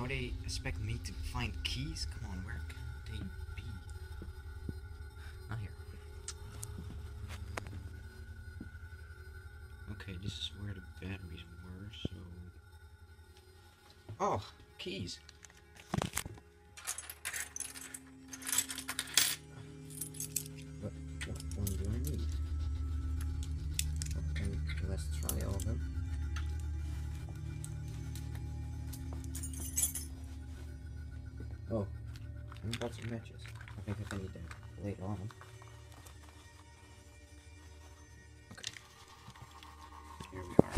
Now they expect me to find keys? Come on, where can they be? Not here. Okay, this is where the batteries were, so... Oh, keys. What one do I need? Okay, let's try all of them. Oh, and got some matches. I think I need that later on. Okay. Here we are.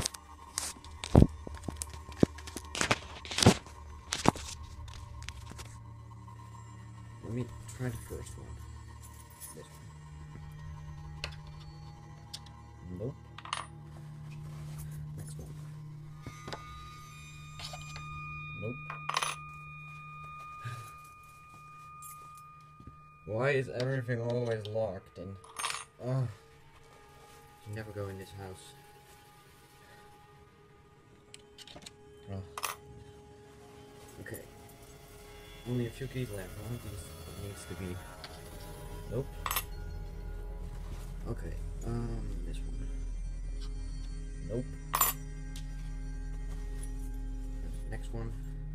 Let me try the first one. This one. Nope. Next one. Nope. Why is everything always locked and... Oh. You never go in this house. Oh. Okay. Only a few keys left. One of these needs to be... Nope. Okay. This one. Nope. Next one.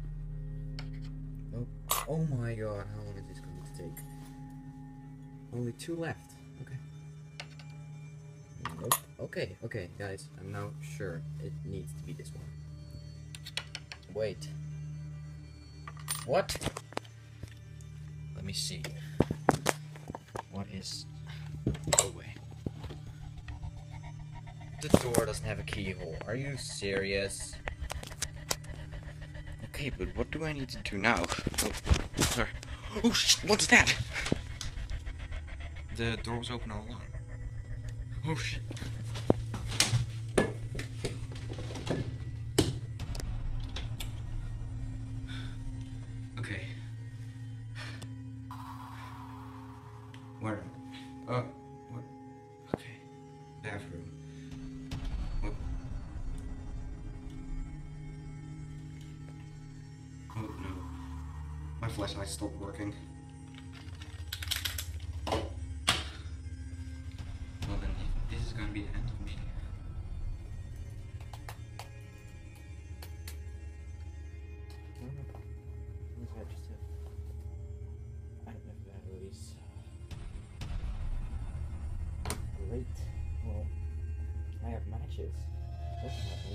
Nope. Oh my god, how long is this going to take? Only 2 left. Okay. Nope. Okay, okay, guys. I'm now sure it needs to be this one. Wait. What? Let me see. What is... Go away. The door doesn't have a keyhole. Are you serious? Okay, but what do I need to do now? Oh, sorry. Oh, shit, what's that? The door was open all along. Oh, shit. Okay. Where? Oh, what? Okay. Bathroom. What? Oh, no. My flashlight stopped working. Well then, this is gonna be the end of me. Great. Well, I have matches. That's happening.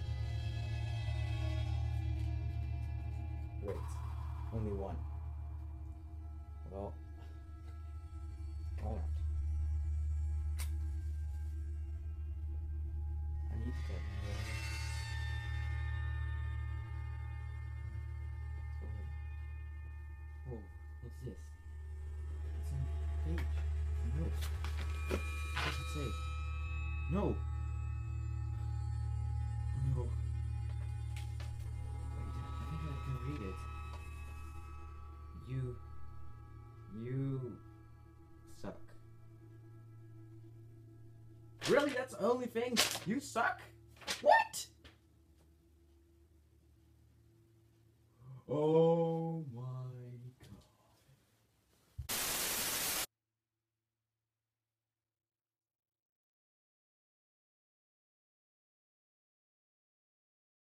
Great. Only one. Well, alright. I need to get Oh, what's this? It's a page. No. What does it say? No! Oh no. Wait, I think I can read it. You suck. Really? That's the only thing? You suck? What? Oh.